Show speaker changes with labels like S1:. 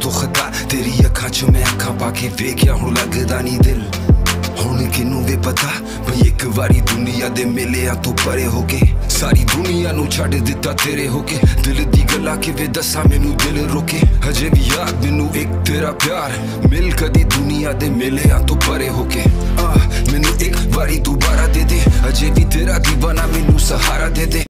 S1: सुखदा तेरी अखां च मैं अखां पाके वेख्या हुण लगदा नहीं दिल हुण किनू वे पता भई एक वारी दुनिया दे मेलियां तो परे होके सारी दुनिया नू छड्ड दिता तेरे होके दिल दी गल्लां किवें दस्सां मैनू दिल रोके हजे भी याद मैनू एक तेरा प्यार मिल कदी दुनिया दे मेलियां तो परे होके मैनू एक वारी दोबारा दे दे अजे भी तेरा दीवाना मैनू सहारा दे दे।